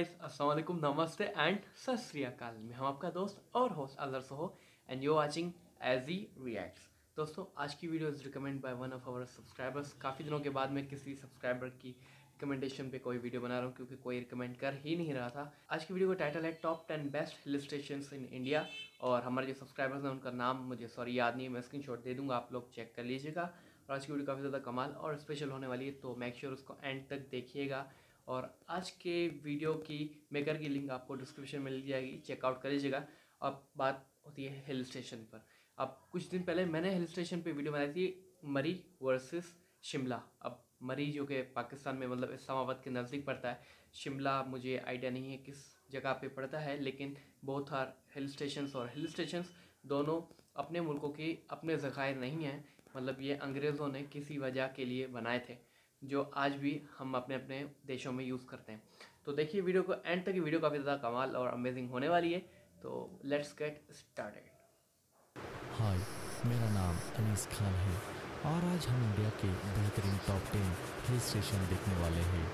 Guys, अस्सलाम वालेकुम, नमस्ते एंड सत श्री अकाल। मैं हम आपका दोस्त और host Azhar Soho and you watching AG reacts. दोस्तों, आज की video is recommend by one of our subscribers. काफ़ी दिनों के बाद मैं किसी सब्सक्राइबर की रिकमेंडेशन पे कोई वीडियो बना रहा हूँ क्योंकि कोई रिकमेंड कर ही नहीं रहा था। आज की वीडियो का टाइटल है top 10 best hill station in India, और हमारे जो सब्सक्राइबर्स हैं उनका नाम मुझे याद नहीं है, मैं स्क्रीनशॉट दे दूँगा, आप लोग चेक कर लीजिएगा। और आज की वीडियो काफ़ी ज़्यादा कमाल और स्पेशल होने वाली है, तो मेक श्योर उसको एंड तक देखिएगा। और आज के वीडियो की मेकर की लिंक आपको डिस्क्रिप्शन में मिल जाएगी, चेकआउट कर लीजिएगा। अब बात होती है हिल स्टेशन पर। अब कुछ दिन पहले मैंने हिल स्टेशन पे वीडियो बनाई थी, मरी वर्सेस शिमला। अब मरी जो कि पाकिस्तान में मतलब इस्लामाबाद के नज़दीक पड़ता है, शिमला मुझे आइडिया नहीं है किस जगह पे पड़ता है, लेकिन बहुत आर हिल स्टेशंस, और हिल स्टेशंस दोनों अपने मुल्कों की अपने ज़खायर नहीं हैं। मतलब ये अंग्रेज़ों ने किसी वजह के लिए बनाए थे, जो आज भी हम अपने अपने देशों में यूज़ करते हैं। तो देखिए वीडियो को एंड तक, वीडियो काफ़ी ज़्यादा कमाल और अमेजिंग होने वाली है, तो लेट्स गेट स्टार्टेड। हाय, मेरा नाम अनीस खान है और आज हम इंडिया के बेहतरीन टॉप 10 हिल स्टेशन देखने वाले हैं।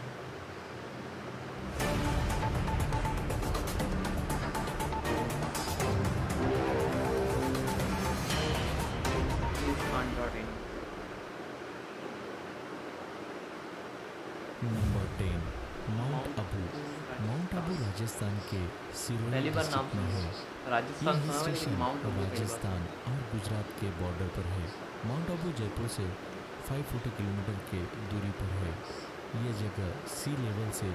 Number 10, mount Abu. Mount Abu Rajasthan के सिरोही पहली बार नाम डिस्ट्रिक्ट में है। सुना, ये राजस्थान हिल सुना हुआ है, लेकिन स्टेशन माउंट आबू पहली बार। राजस्थान और गुजरात के बॉर्डर पर है। माउंट आबू जयपुर से 540 किलोमीटर के दूरी पर है। ये जगह सी लेवल से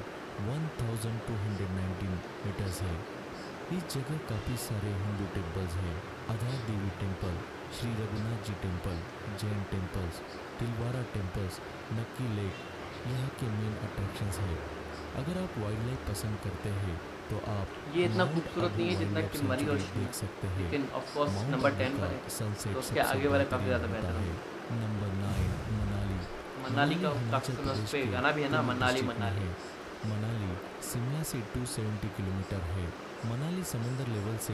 1219 मीटर्स है। इस जगह काफ़ी सारे हिंदू टेम्पल्स हैं। Adhar Devi temple, Shri Raghunath ji temple, Jain temples, Dilwara temples, Nakki lake यहाँ के मेन अट्रैक्शंस हैं। अगर आप वाइल्ड लाइफ पसंद करते हैं तो आप ये इतना माउंट खूबसूरत आबू नहीं है वाइल्ड जितना लाइफ कि मरी और सेंचुरी देख सकते हैं। लेकिन of course mount number Abu 10 का पर है, सनसेट तो उसके सबसे आगे वाला काफ़ी बेहतरीन ज़्यादा होता बेहतर है। है। नंबर 9, मनाली। मनाली का काफ़ी हिमाचल सुना, उस प्रदेश पर के गाना भी है ना, कुल्लू मनाली डिस्ट्रिक्ट में मनाली। है। मनाली शिमला से 270 किलोमीटर है। मनाली समंदर लेवल से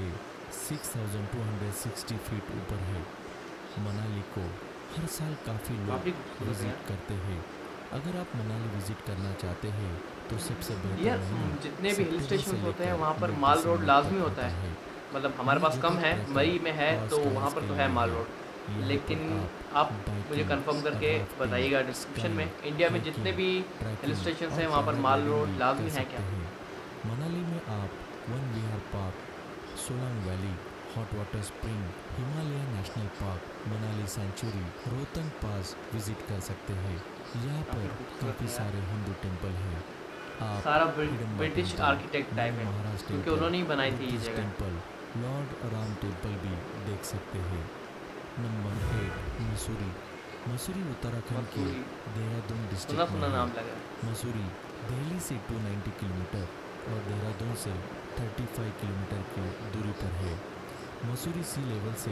6260 फीट ऊपर है। मनाली को हर साल काफ़ी लोग काफ़ी खूबसूरत है विजिट करते हैं। अगर आप मनाली विजिट करना चाहते हैं तो सबसे बेहतर यार। महीना जितने भी हिल सितंबर से स्टेशन होते हैं लेकर वहाँ पर मिड माल रोड दिसंबर लाजमी तक होता है। है। मतलब हमारे ये पास कम जगह है, मई में है ट्रैकिंग और तो वहाँ स्काईज पर के तो है लिए माल है। रोड, यहाँ लेकिन पर आप मुझे बाइकिंग, कंफर्म करके राफ्टिंग, बताइएगा डिस्क्रिप्शन स्काई, में, इंडिया में जितने हाइकिंग, भी हिल ट्रैकिंग स्टेशन और हैं वहाँ पर माल पैराग्लाइडिंग रोड भी लाजमी कर है सकते क्या? हैं। मनाली में आप Van Vihar park, Solang valley, hot water spring, Himalaya national park, Manali sanctuary, Rohtang pass visit कर सकते हैं। यहाँ काफ़ी पर खूबसूरत काफ़ी है यार। सारे हिंदू टेम्पल हैं। आप सारा Hidimba British temple, architect type new है, महाराज क्योंकि टेम्पल, उन्होंने ही बनाई थी ये बुद्धिस्ट जगह। टेम्पल, लॉर्ड राम टेम्पल भी देख सकते हैं। नंबर 8, मसूरी। मसूरी उत्तराखंड के मसूरी देहरादून सुना डिस्ट्रिक्ट में सुना है। नाम लगा है। मसूरी दिल्ली से 290 किलोमीटर और देहरादून से 35 किलोमीटर की दूरी पर है। मसूरी सी लेवल से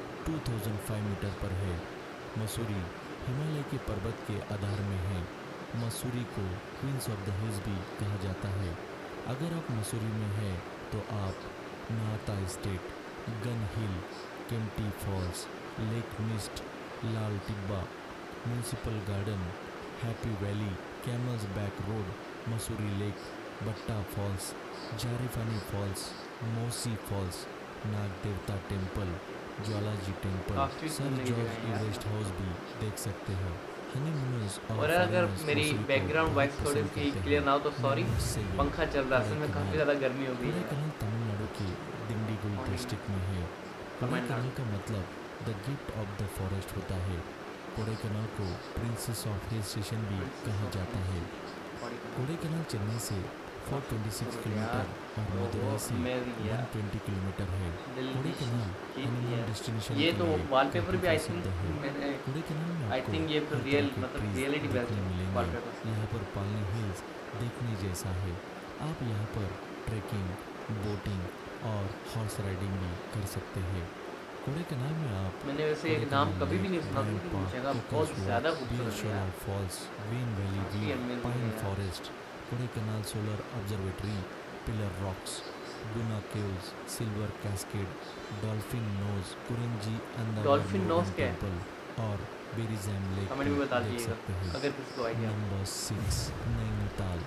2005 मीटर पर है। मसूरी हिमालय के पर्वत के आधार में है। मसूरी को क्वींस ऑफ द हिल्स भी कहा जाता है। अगर आप मसूरी में हैं तो आप नाहता state, gun hill, Kempty falls, lake mist, Lal Tibba, municipal garden, happy valley, camel's back road, Mussoorie lake, Bhatta falls, Jharipani falls, mossy falls, Nag Devta temple, Jwalaji temple, काफ़ी सर घूमने की जॉर्ज जगह है यार। एवरेस्ट हाउस भी देख सकते हो। हनीमूनर्स और और अगर फॉरेनर्स मेरी मसूरी को बैकग्राउंड बहुत वॉइस थोड़ी पसंद सी करते क्लियर हैं। ना हो तो सॉरी, नंबर 7, पंखा चल रहा है, असल में काफ़ी कोडाईकनाल। ज़्यादा गर्मी हो गई है। कोडाईकनाल तमिलनाडु के दिंडीगुल और डिस्ट्रिक्ट में है। कोडाईकनाल का मतलब the gift of the forest होता है। कोडाईकनाल को प्रिंसेस ऑफ हिल स्टेशन भी कहा जाता है। कोडाईकनाल चेन्नई से 426 किलोमीटर और मदुरई से 120 किलोमीटर है। कोडाईकनाल हनीमून डेस्टिनेशन ये के तो लिए वॉलपेपर काफी भी आई प्रसिद्ध थिंक है। मैंने, कोडाईकनाल में आई आपको थिंक ये हर रियल तरह के मतलब ट्रीज रियलिटी बेस्ड देखने है मिलेंगे। वॉलपेपर। यहाँ पर पालनी हिल्स देखने जैसा है। आप यहाँ पर ट्रैकिंग, बोटिंग और हॉर्स राइडिंग भी कर सकते हैं। कोडाईकनाल में आप मैंने वैसे एक नाम कभी भी नहीं सुना था, लेकिन ये जगह बहुत ज़्यादा खूबसूरत है यार। फॉल्स, वेन वैली काफ़ी व्यू, amazing पाइन है यार। Forest, Kodaikanal solar observatory, pillar rocks, Guna caves, silver cascade, dolphin nose, Kurinji dolphin nose क्या है? टेम्पल और बेरीजैम लेक कमेंट में बता देख दीजिएगा सकते हैं। अगर किसी को आइडिया। नंबर 6, नैनीताल।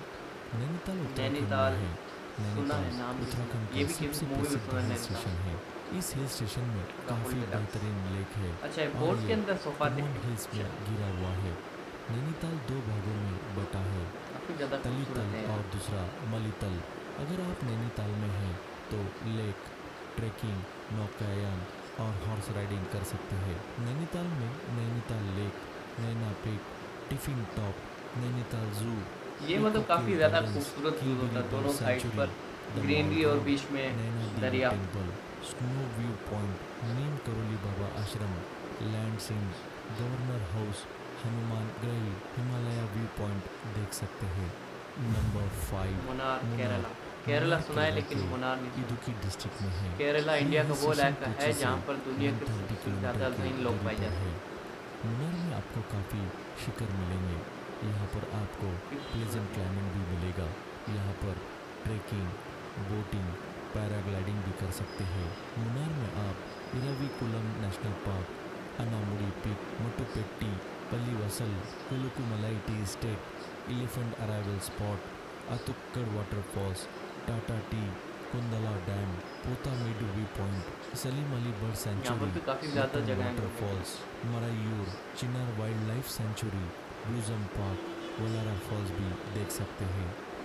नैनीताल उत्तराखंड नैनीताल में है। सुना नैनीताल है, नाम भी सुना उत्तराखंड है। का ये भी किसी सबसे मूवी में प्रसिद्ध सुना है हिल नैनीताल। स्टेशन है। इस हिल स्टेशन में राहुल काफ़ी डिलक्स। बेहतरीन लेक है अच्छा, ये और बोट के ये अंदर सोफा थे। कुमाऊन हिल्स में अच्छा, गिरा हुआ है। नैनीताल दो भागों में बटा है, काफी ज्यादा तलीतल खूबसूरत है और यार। दूसरा मलीतल। अगर आप नैनीताल में हैं तो लेक, ट्रैकिंग, नौकायान और हॉर्स राइडिंग कर सकते हैं। नैनीताल में Nainital lake, Naina peak, tiffin top, Nainital zoo, ये इको मतलब काफी केव ज्यादा गार्डन्स, खूबसूरत व्यू होता किलबिली है, बर्ड दोनों साइड सेंचुरी, पर द मॉल ग्रीनरी और रोड, बीच में नैना देवी दरिया। Temple, snow view point, Neem Karoli Baba ashram, land सिंह, governor house, Hanuman Garhi, Himalaya view point देख सकते हैं। नंबर 5, मुन्नार, मुन्नार। केरला। केरला मुन्नार सुना है केरला लेकिन के मुन्नार नहीं सुना। इडुक्की डिस्ट्रिक्ट में है। केरला ये इंडिया का हिल वो स्टेशन इलाका है कोची से जहाँ पर दुनिया के 130 सबसे किलोमीटर ज़्यादा की ज़ैन लोग दूरी पाए पर जाते है। हैं। मुन्नार में आपको काफ़ी शिखर मिलेंगे। यहाँ पर आपको प्लेजेंट खूबसूरत है। क्लाइंबिंग भी मिलेगा। यहाँ पर ट्रैकिंग, बोटिंग, पैराग्लाइडिंग भी कर सकते हैं। मुन्नार में आप Eravikulam national park, Anamudi peak, Mattupetty, Pallivasal, Kolukkumalai tea estate, elephant arrival spot, Attukad waterfalls, Tata tea, Kundala dam, Pothamedu view point, Salim Ali bird यहाँ पर सेंचुरी, भी काफ़ी ज़्यादा लकुम जगह है घूमने के लिए। Waterfalls, Marayoor, Chinnar wildlife sanctuary, blossom park, Valara falls भी देख सकते हैं।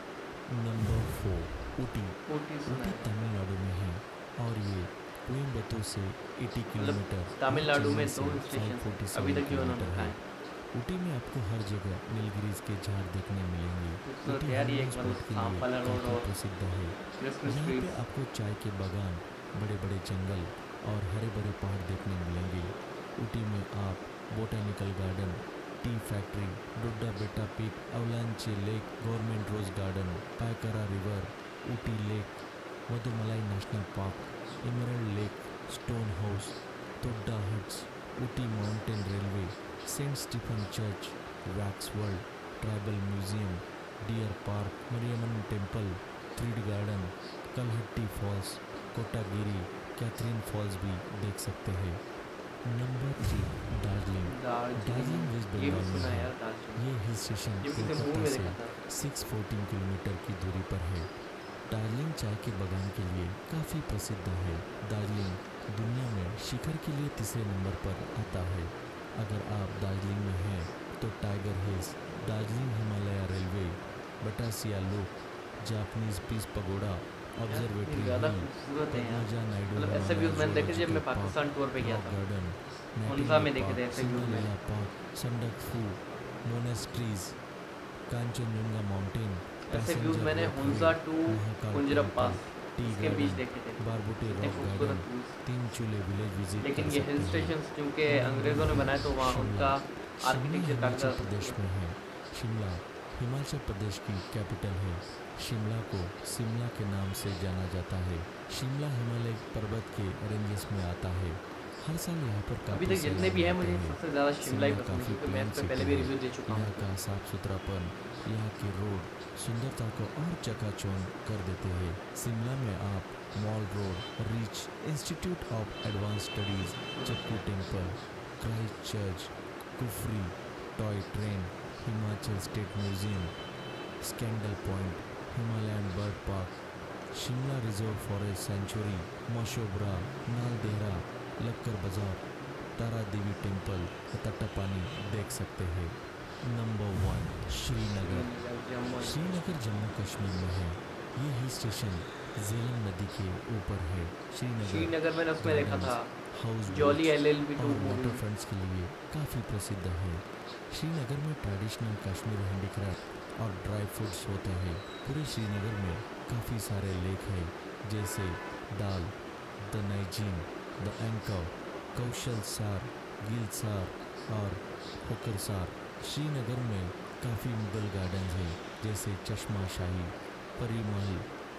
नंबर 4, ऊटी। ऊटी सुना ऊटी है। तमिलनाडु में है और ये कोयम्बतूर से 80 मतलब किलोमीटर तमिलनाडु में चेन्नई दो से हिल स्टेशन है 547 अभी तक जो उन्होंने किलोमीटर है। बताया। ऊटी में आपको हर जगह नीलगिरीज के झाड़ देखने मिलेंगे। खूबसूरत ऊटी है यार, ये हनीमून एक स्पॉट मतलब के लिए सांपाला रोड काफ़ी और प्रसिद्ध है। क्रिसमस यहाँ पे ट्रीज। आपको चाय के बागान, बड़े बड़े जंगल और हरे भरे पहाड़ देखने मिलेंगे। ऊटी में आप botanical garden, tea factory, Doda Betta peak, avalanche lake, government rose garden, Pykara river, Ooty lake, Mudumalai national park, emerald lake, stone house, Toda huts, Ooty mountain railway, saint Stephen church, wax world, tribal museum, deer park, Mariamman temple, thread garden, Kalhatti falls, Kotagiri, Catherine falls भी देख सकते हैं। Number 3, Darjeeling. Darjeeling waste ये भी बंगाल में सुना है है। यार दार्जिलिंग। ये हिल स्टेशन ये भी किसी मूवी कोलकाता में से देखा था। 614 किलोमीटर की दूरी पर है। दार्जिलिंग चाय के बागान के लिए काफ़ी प्रसिद्ध है। दार्जिलिंग दुनिया में शिखर के लिए तीसरे नंबर पर आता है। अगर आप दार्जिलिंग में हैं तो tiger hills, Darjeeling Himalaya railway, Batasia loop, Japanese peace pagoda, observatory ज़्यादा हिल, खूबसूरत है यार। पद्मजा नायडू मतलब ऐसे व्यूज़ मैंने देखे जब मैं पाकिस्तान टूर पे गया रॉक था। गार्डन, उनसा में नाइटिंगेल देखे थे पार्क, ऐसे व्यूज़ मैंने। Singalila park, Sandakphu, monasteries, Kanchenjunga mountain, ऐसे व्यूज़ पैसेंजर मैंने रॉक हुंजा वे, टू महाकाल कुंजरम टेम्पल, पास टी इसके बीच गार्डन, देखे थे। बारबुटे इतने रॉक खूबसूरत गार्डन, व्यूज़। तीन चूले विलेज विजिट लेकिन कर ये हिल सकते हैं। स्टेशन क्योंकि अंग्रेज़ों ने बनाए तो वहाँ शिमला। उनका शिमला आर्किटेक्चर काफ़ी हिमाचल ज़्यादा प्रदेश में खूबसूरत है। है। शिमला हिमाचल प्रदेश की कैपिटल है। शिमला को शिमला के नाम से जाना जाता है। शिमला हिमालय पर्वत के रेंजेस में आता है। हर साल यहाँ पर अभी काफ़ी तक जितने भी सैलानी हैं आते मुझे हैं। सबसे ज़्यादा शिमला ही पसंद है काफ़ी क्योंकि मैं प्लेन इस पर सिटी पहले भी है। रिव्यू दे चुका यहाँ हूँ। का साफ सुथरापन यहाँ के रोड सुंदरता को और चकाचौंध कर देते हैं। शिमला में आप मॉल रोड, रिच institute of advance studies, Jakhu temple, Christ church, Kufri, toy train, Himachal state museum, scandal point, Himalayan bird park, Shimla reserve forest sanctuary, Mashobra, Naldehra, Lakkar Bazaar, Tara Devi temple, Tattapani देख सकते हैं। नंबर 1, श्रीनगर। श्रीनगर जम्मू कश्मीर में है। ये हिल स्टेशन झेलम नदी के ऊपर है। श्रीनगर मैंने उसमें देखा था हाउस जॉली LLB2 और मूवी। वाटर फ्रंट्स के लिए काफ़ी प्रसिद्ध है। श्रीनगर में ट्रेडिशनल कश्मीर हैंडीक्राफ्ट और ड्राई फ्रूट्स होते हैं। पूरे श्रीनगर में काफ़ी सारे लेक हैं जैसे दाल, द नाइजीन, द एंकर, कौशल सार, गिल सार और होकर सार। श्रीनगर में काफ़ी मुगल गार्डन हैं जैसे चश्मा शाही, परी महल,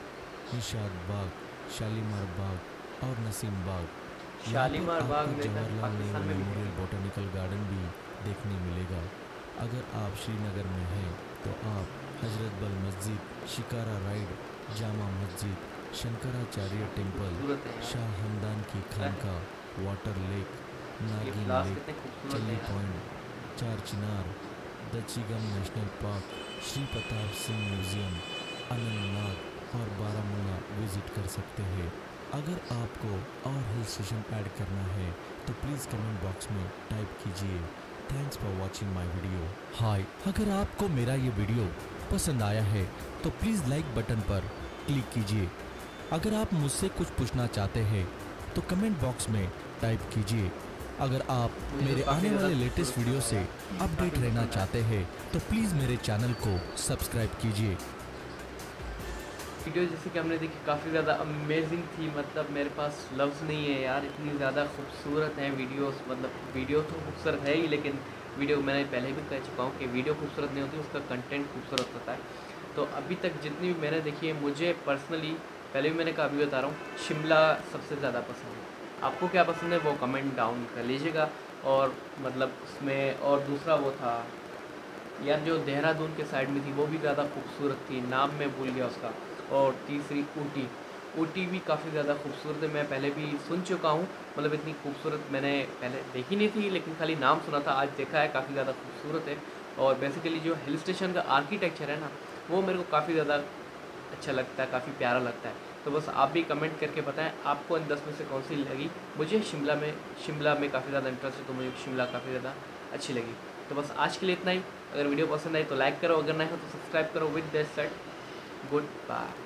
निशाद बाग, शालीमार बाग और नसीम बाग। शालीमार बाग में जवाहरलाल पाकिस्तान नेहरू में भी मेमोरियल है। बोटेनिकल गार्डन भी देखने मिलेगा। अगर आप श्रीनगर में हैं तो आप हजरत बल मस्जिद, शिकारा राइड, जामा मस्जिद, शंकराचार्य टेम्पल, खूबसूरत है यार। शाह हमदान की खानका, वाटर लेक, ये नागिन फ्लावर्स लेक, कितने खूबसूरत चली हैं यार। Point, Char Chinar, Dachigam national park, Shri Pratap Singh museum, Anantnag और बारामूला विजिट कर सकते हैं। अगर आपको और हिल स्टेशन ऐड करना है तो प्लीज़ कमेंट बॉक्स में टाइप कीजिए। Thanks for watching my video. Hi, अगर आपको मेरा ये वीडियो पसंद आया है तो प्लीज़ लाइक बटन पर क्लिक कीजिए। अगर आप मुझसे कुछ पूछना चाहते हैं तो कमेंट बॉक्स में टाइप कीजिए। अगर आप मेरे आने वाले लेटेस्ट वीडियो से अपडेट रहना चाहते हैं तो प्लीज़ मेरे चैनल को सब्सक्राइब कीजिए। वीडियो जैसे कि हमने देखी काफ़ी ज़्यादा अमेजिंग थी, मतलब मेरे पास लफ्ज़ नहीं है यार, इतनी ज़्यादा खूबसूरत हैं वीडियोस। मतलब वीडियो तो खूबसूरत है ही, लेकिन वीडियो मैंने पहले भी कह चुका हूँ कि वीडियो खूबसूरत नहीं होती, उसका कंटेंट खूबसूरत होता है। तो अभी तक जितनी भी मैंने देखी है, मुझे पर्सनली, पहले भी मैंने कहा, अभी बता रहा हूँ, शिमला सबसे ज़्यादा पसंद है। आपको क्या पसंद है वो कमेंट डाउन कर लीजिएगा। और मतलब उसमें और दूसरा वो था यार, जो देहरादून के साइड में थी वो भी ज़्यादा खूबसूरत थी, नाम मैं भूल गया उसका। और तीसरी ऊटी, ऊटी भी काफ़ी ज़्यादा खूबसूरत है। मैं पहले भी सुन चुका हूँ, मतलब इतनी खूबसूरत मैंने पहले देखी नहीं थी, लेकिन खाली नाम सुना था, आज देखा है, काफ़ी ज़्यादा खूबसूरत है। और बेसिकली जो हिल स्टेशन का आर्किटेक्चर है ना, वो मेरे को काफ़ी ज़्यादा अच्छा लगता है, काफ़ी प्यारा लगता है। तो बस आप भी कमेंट करके बताएं आपको इन 10 में से कौन सी लगी। मुझे शिमला में काफ़ी ज़्यादा इंटरेस्ट है, तो मुझे शिमला काफ़ी ज़्यादा अच्छी लगी। तो बस आज के लिए इतना ही। अगर वीडियो पसंद आई तो लाइक करो, अगर नहीं हो तो सब्सक्राइब करो। With that said, good bye.